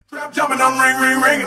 Jumping on ring, ring, ring.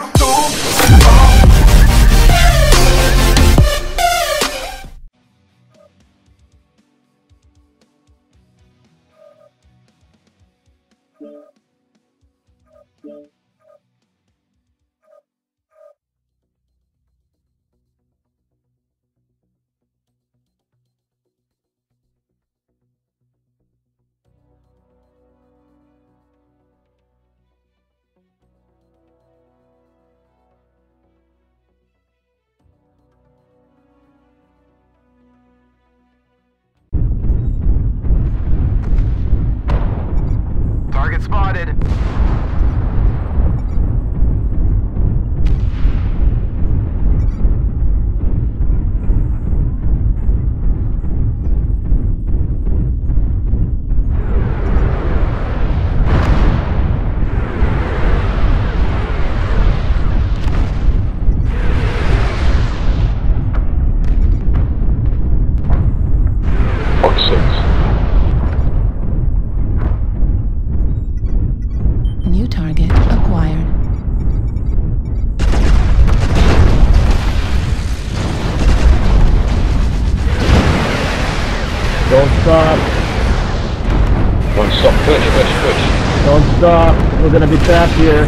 Target spotted. New target acquired. Don't stop. Don't stop. Push. Don't stop. We're gonna be trapped here.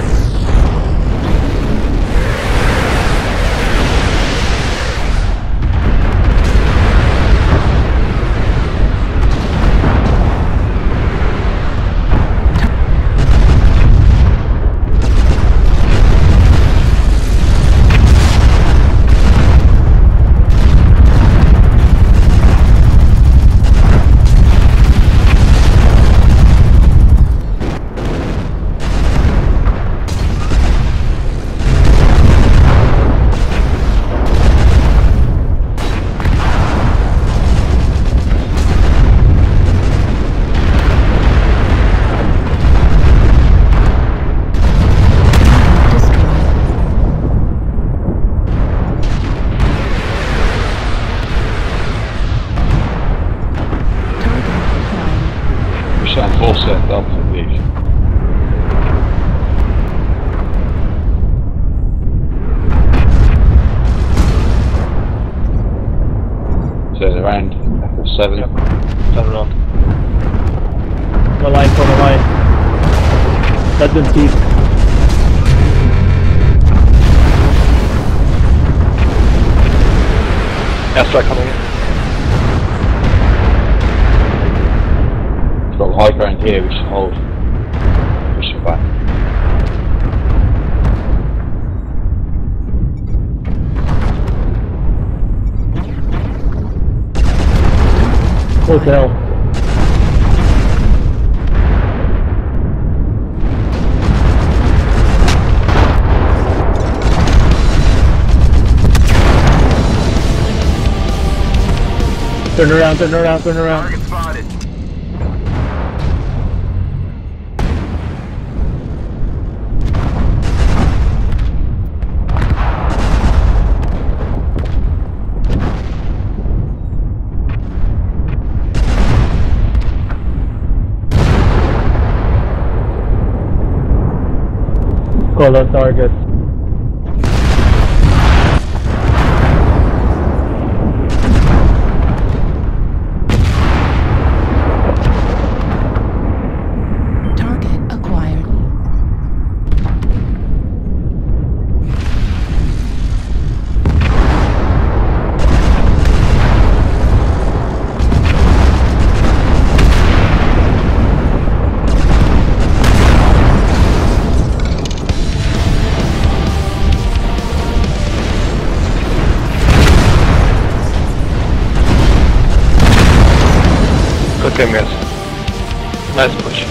Full set up for these. Turn around, F7. Yep. Turn around. The line. Let them keep. DeathStrike coming in. We've got high ground here, we should hold. Push it back. Hotel. Turn around. Target spotted. Call on target. Target acquired. Good game, guys. Nice push.